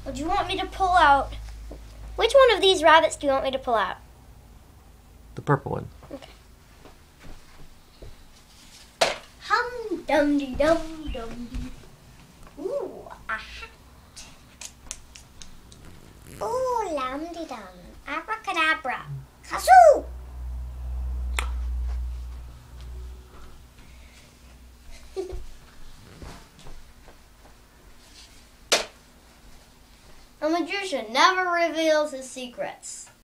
Or do you want me to pull out? Which one of these rabbits do you want me to pull out? The purple one. Okay. Hum dum dee dum dum dee. Ooh, a hat. Ooh, lam dee dum. Abracadabra. Kazoo! A magician never reveals his secrets.